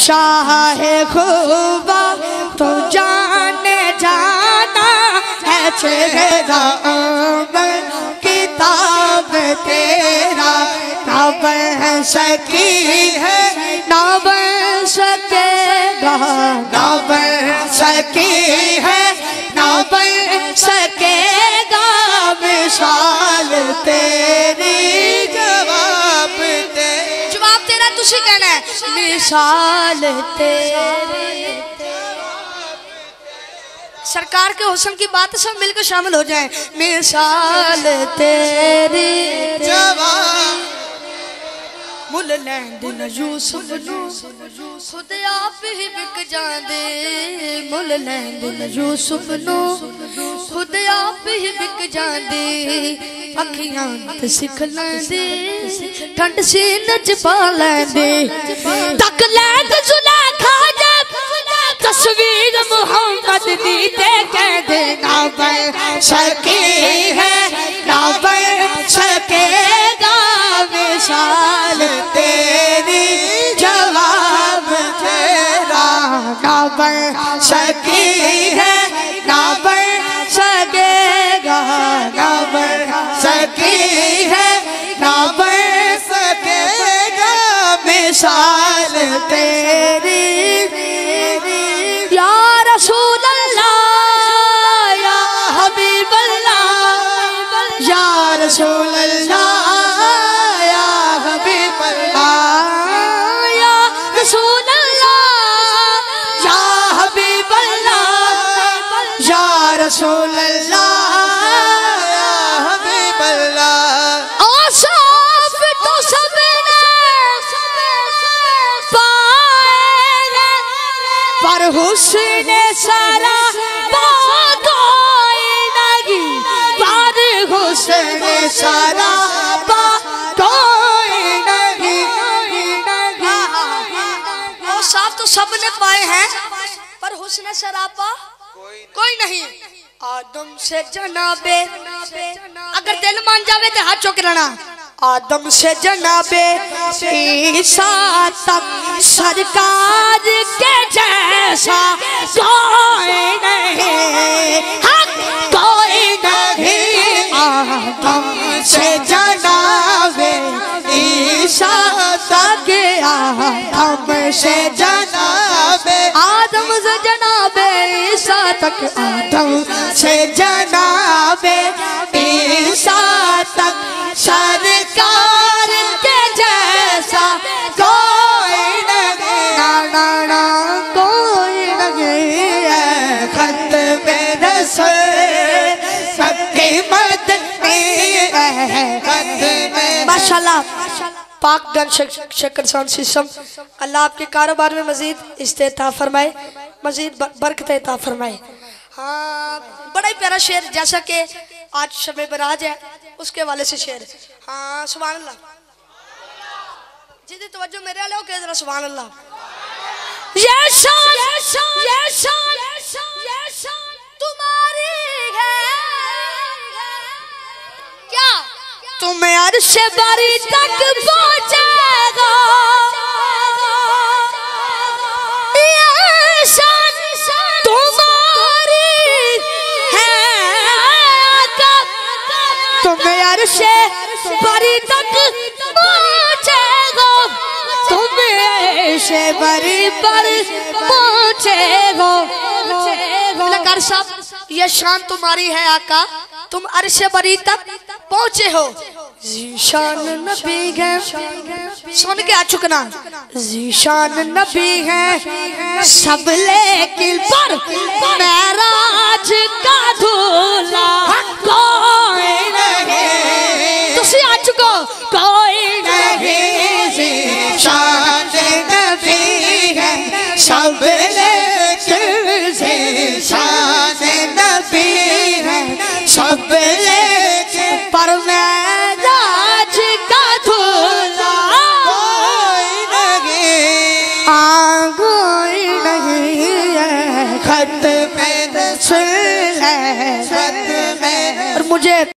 شاہ خوبا تو جانے جانا ہے چہرہ عمر کتاب تیرا نہ بن سکی ہے نہ بن سکے گا نہ بن سکی ہے نہ بن سکے گا مثال تیری جواب تیرا تسی کہنا ہے مثال تیری سرکار کے حسن کی بات سب مل کر شامل ہو جائیں مثال تیری جواب مل لیند نہ یوسف نو خود آپ ہی بک جاندے مل لیند نہ یوسف نو خود آپ ہی بک جاندے اکھیاں تے سکھ لیندے ٹھنڈ سینہ چ پا لیندے تک لیند زلیخا جب تصویر محمد دی تے کہہ دے نہ بن سکی ہے نہ بن سکے گا مثال تیری جواب تیرا نہ بن سکی ہے نہ بن سکے گا نہ بن سکی ہے نہ بن سکے گا مثال تیری یا رسول اللہ یا حبیب اللہ یا رسول اللہ رسول اللہ یا حبیب اللہ آصاف تو سب نے پائے گا پر حسن سارا کوئی نہیں پر حسن سارا کوئی نہیں آصاف تو سب نے پائے ہیں پر حسن سراپا کوئی نہیں آدم سے جنابے اگر دل مان جاوے تے ہاتھ چوک رہنا آدم سے جنابے عیسیٰ تک سرکار کے جیسا کوئی نہیں کوئی نہیں آدم سے جنابے عیسیٰ تک آدم سے جنابے آدم سے جنابے عیسیٰ تک آدم سے جنابے عیسیٰ تک سرکار کے جیسا کوئی نہیں کوئی نہیں ہے ختم رسول سکی مدنی ہے ماشاءاللہ پاک گن شکر ساؤنڈ سسٹم اللہ آپ کے کاروبار میں مزید استعطا فرمائے مزید برکت عطا فرمائے ہاں بڑا ہی پیارا شعر جیسا کہ آج شب براج ہے اس کے والے سے شعر ہاں سبحان اللہ جیدی توجہ میرے والے ہو کہ ذرا سبحان اللہ یہ شان تمہاری ہے کیا تمہیں عرش بری تک پہنچے گا یہ شان تمہاری ہے تمہیں عرش بری تک پہنچے گا تمہیں عرش بری پر پہنچے گا لکار صاحب یہ شان تمہاری ہے آقا تم عرش بری تک پہنچے ہو ذیشان نبی ہے سن کے آ چکنا ذیشان نبی ہے سب لیکن پر معراج کا دھولا کوئی نہیں تسی آ چکو کوئی نہیں ذیشان نبی ہے سب لیکن ذیشان نبی ہے سب لیکن پر معراج کا دھولا کوئی نہیں ختم رسول ہے اور مجھے